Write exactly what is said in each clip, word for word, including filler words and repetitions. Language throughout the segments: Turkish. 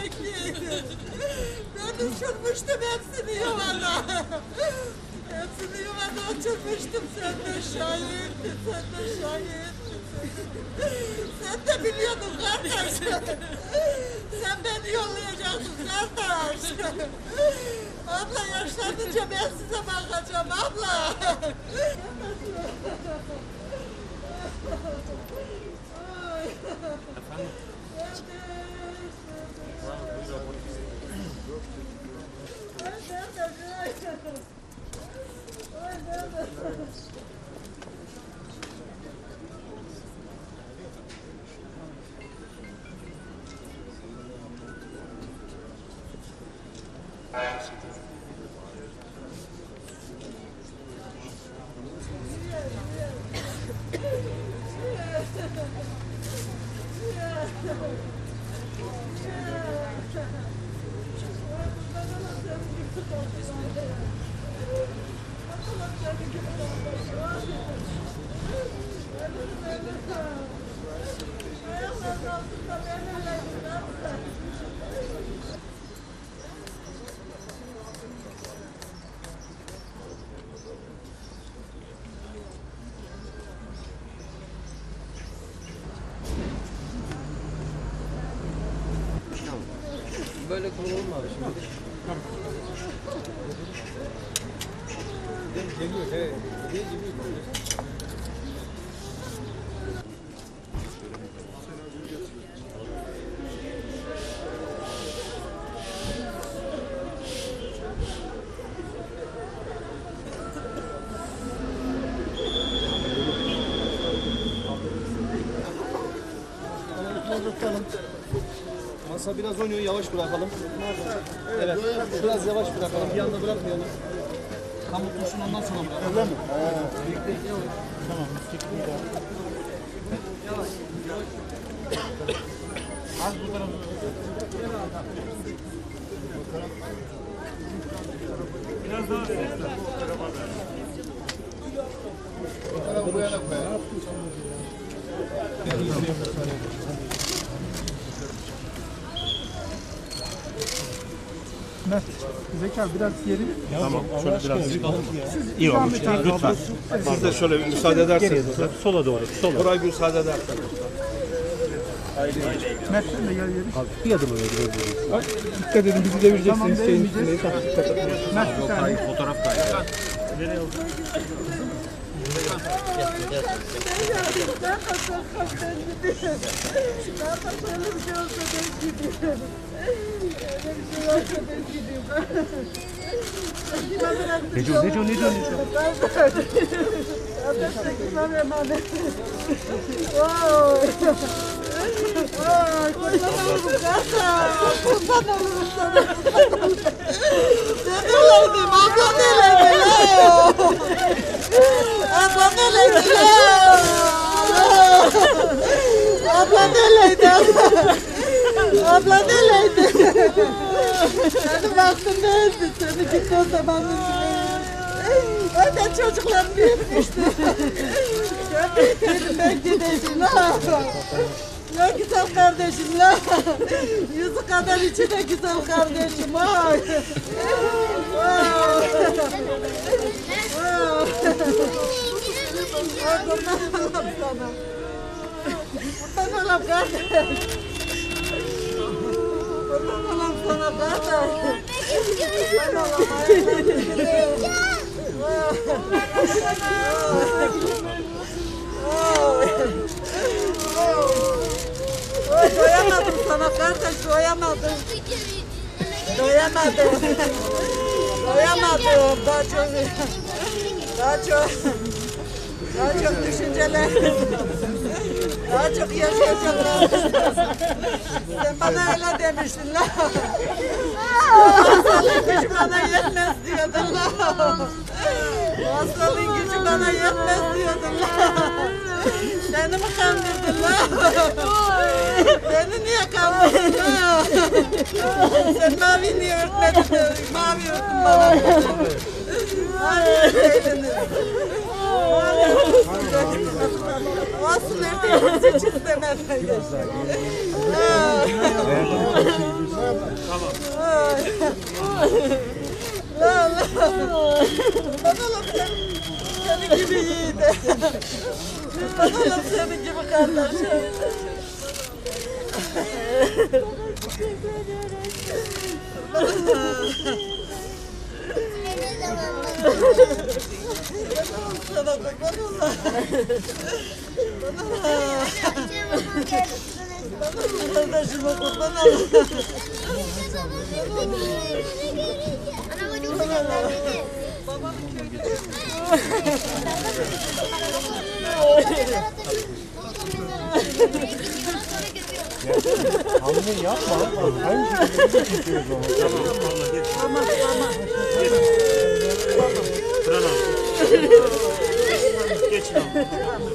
bekleyeydim. Ben uçurmuştum hepsini yuvada. Hepsini yuvada uçurmuştum. Sen de şahittin, sen de şahittin. Sen de biliyordun kardeş. Sen beni yollayacaksın kardeş. Abla yaşlanınca ben size bakacağım abla. Böyle kurulum abi şimdi. Geliyor, he. Ne gibi? Masa biraz oynuyor, yavaş bırakalım. Evet, biraz yavaş bırakalım, bir anda bırakmayalım. Tam otursun, ondan sonra bırakalım. Öyle mi? Tamam, yavaş. Az bu tarafa. Biraz daha verin. Bu tarafa bu yana koyalım. Mert, Zeka biraz geri. Tamam, şöyle biraz çıkalım. İyi olmuş, lütfen. Siz de şöyle bir müsaade ederseniz. Sola doğru, sola. Buraya bir müsaade ederseniz. Mert sen de gel geri. Bir adım öne gidelim. Dikkat edin, bizi devireceksiniz. Tamam, devirmeyeceğiz. Mert bir tane. Fotoğraf kaydı. Nereye oldu? Ne diyor, ne diyor, ne diyor, ne diyor? Kurban olurum sana. Ne olaydım, abla neyleydi? Abla neyleydi? Abla neyleydi? Abla neyleydi? Senin vaktin değildi, seni gitti o zaman. Öyle çocuklar büyütmüştü. Köpeklerim ben gideceğim ha. Ne güzel kardeşim la. Yüzü kadar içi de güzel kardeşim ha. Kurban olam sana. Kurban olam kardeş. Kurban olam sana kardeş. Kurban olam ayaklarım. Doyamadım sana kardeş, doyamadım. Doyamadım. Doyamadım. Daha çok, daha çok, daha çok düşünceler, daha çok yaşayacaklar. Sen bana öyle demiştin la. Hastalığın gücü bana yetmez diyordun la. Hastalığın gücü bana yetmez diyordun la. Beni mi kandırdın la? Beni niye kandırdın la? Sen mavi niye örtmedin? Mavi örtün bana. Mavi örtmeydiniz. Mavi örtün. olmasın erkeğimiz hiç istemem. Tamam. Ben oğlum senin, senin gibi yiğidi. Ben oğlum senin gibi kardeşim. Sana kurban Allah. Kardeşime kurban Allah. Anne yapma. Aynı şekilde tutuyoruz onu. Tamam tamam. Turan abi. Geçin abi.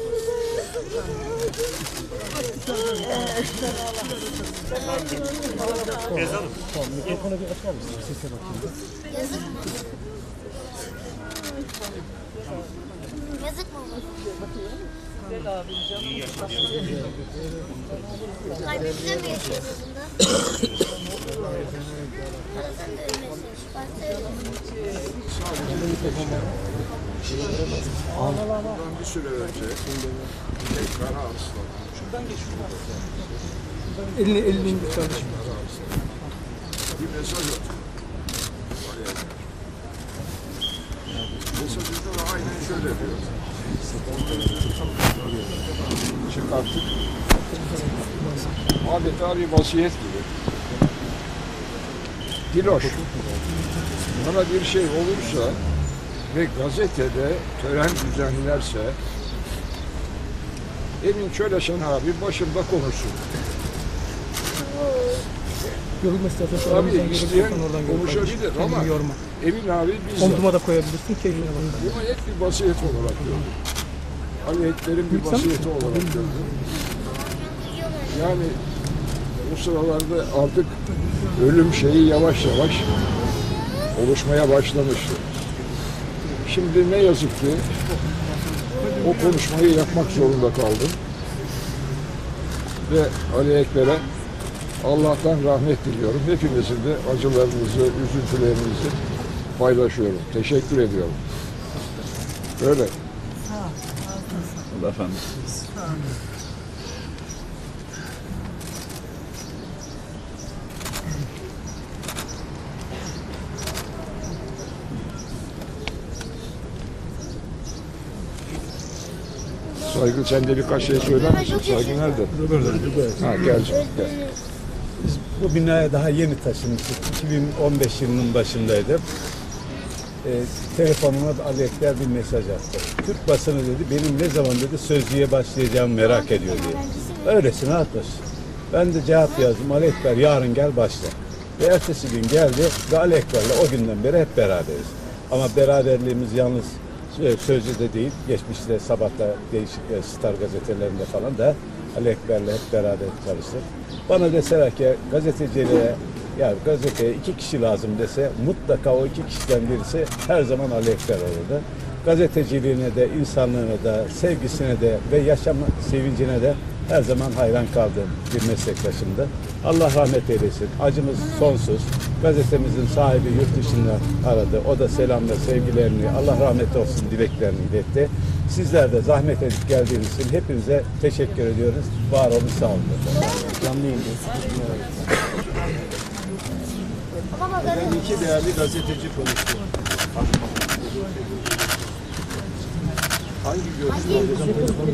Yazalım. Mikrofonu bir açar mısın? Sese bakayım. Yazık mı? Yazık mı olur? Kalbimizde mi yaşıyorsun bunda? Arasın da ölmesin. Bir süre önce Kara Arslan Elini elini indir kardeşim. bir mesaj atıyor. Mesajında da aynen şöyle diyor. Çıkarttık. Adeta bir vasiyet gibi. Diloş, bana bir şey olursa ve gazetede tören düzenlerse Emin Çöleşen abi başımda konuşsun. Yorulma istersen Tabii isteyen oradan gör konuşabilir kardeşim. ama Kendini yorma. Emin abi bizzat. Omzuma da koyabilirsin, keyfine bak. Buna hep bir vasiyet olarak gördüm. Ali Ekber'in bir vasiyeti olarak gördüm. Yani bu sıralarda artık ölüm şeyi yavaş yavaş oluşmaya başlamıştı. Şimdi ne yazık ki o konuşmayı yapmak zorunda kaldım. Ve Ali Ekber'e Allah'tan rahmet diliyorum. Hepinizin de acılarınızı, üzüntülerinizi paylaşıyorum. Teşekkür ediyorum. Böyle. Allah efendim. Saygı sen de birkaç şey söyler misin? Saygı nerede? Ha gel. gel. Biz bu binaya daha yeni taşınmıştık. iki bin on beş yılının başındaydım. E, telefonuma Ali Ekber bir mesaj attı. Türk basını dedi, benim ne zaman dedi sözlüğe başlayacağımı merak ediyor diye. Öylesine atmış. Ben de cevap yazdım. Ali Ekber yarın gel başla. Ve ertesi gün geldi ve Ali Ekber'le o günden beri hep beraberiz. Ama beraberliğimiz yalnız sözlü de değil, geçmişte sabahta değişik Star gazetelerinde falan da Ali Ekber'le hep beraber çalıştık. Bana deseler ki gazeteciliğe, ya gazeteye iki kişi lazım dese mutlaka o iki kişiden birisi her zaman Ali Ekber olurdu. Gazeteciliğine de, insanlığına da, sevgisine de ve yaşam sevincine de her zaman hayran kaldığım bir meslektaşımdı. Allah rahmet eylesin. Acımız sonsuz. Gazetemizin sahibi yurt dışından aradı. O da selamla sevgilerini, Allah rahmet olsun dileklerini iletti. Sizler de zahmet edip geldiğiniz için hepinize teşekkür ediyoruz. Var olun, sağ olun. Canlı yayındayız. Ben iki değerli gazeteci konuştum. Hangi görüşleriniz?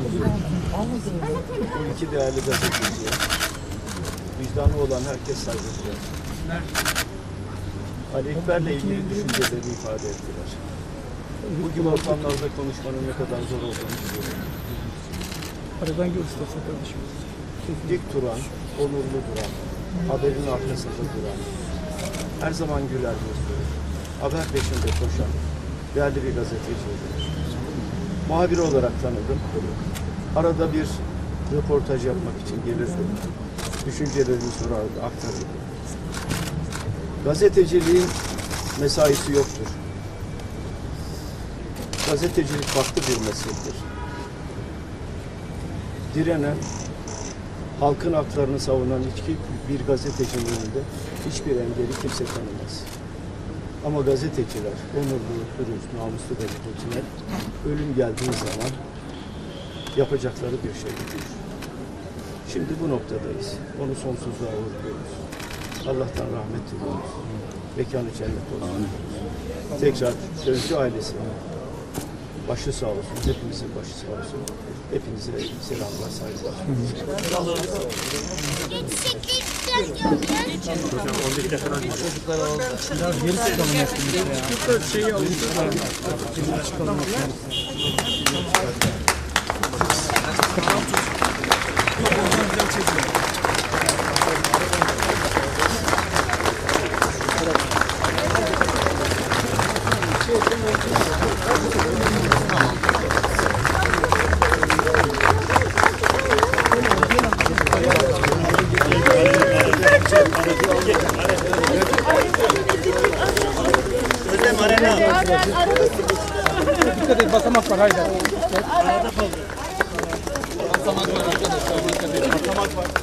Bu iki değerli gazeteci, vicdanı olan herkes saygı duyuyor. Ali Ekber'le ilgili düşüncelerini ifade ettiler. Bugün ortamlarda konuşmanın ne kadar zor olduğunu biliyorum. Aradan gör istersen kardeşim. Dik duran, onurlu duran, haberin arkasında duran, her zaman güler yüzlü, haber peşinde koşan değerli bir gazeteciydi. Muhabir olarak tanıdım. Arada bir röportaj yapmak için gelirdi. Düşüncelerini sorardı, aktarırdı. Gazeteciliğin mesaisi yoktur. Gazetecilik farklı bir meslektir. direnen, halkın haklarını savunan hiçbir bir gazetecinin önünde hiçbir engeli kimse tanımaz. Ama gazeteciler, onurlu, dürüst, namuslu gazeteciler ölüm geldiği zaman yapacakları bir şey yok. Şimdi bu noktadayız. Onu sonsuzluğa uğurluyoruz. Allah'tan rahmet diliyoruz. Mekanı cennet olsun. Tekrar Sözcü ailesine başı sağ olsun. Hepimizin başı sağ olsun. Hepinize selamlar, saygılar. Dikkat et, basamak var, haydi. Basamak var arkadaşlar. Basamak var.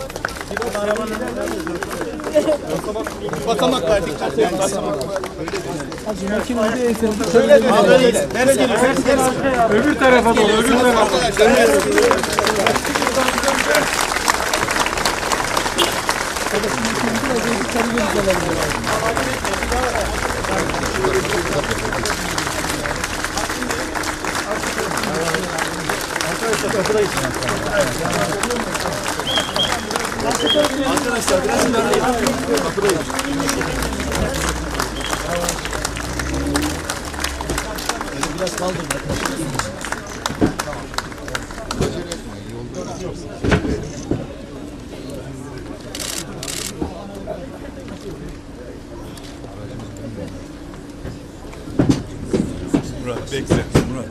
Basamak var, dikkat edin. Basamak var. Şöyle dönün. Nereye geliyorsun? Öbür tarafa doğru, öbür tarafa. Arkadaşlar biraz ilerleyin. Kapıdayız. Biraz kaldırın. Murat bekle. Murat.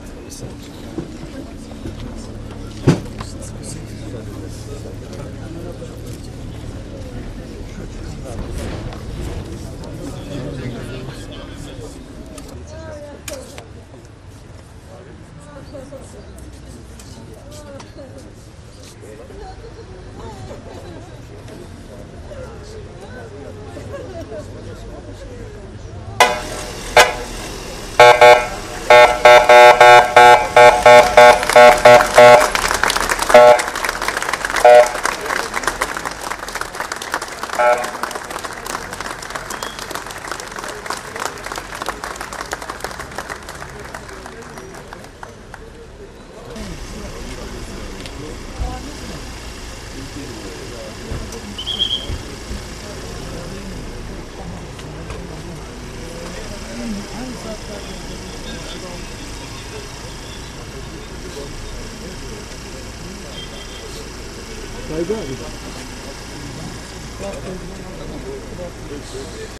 Saygı abi.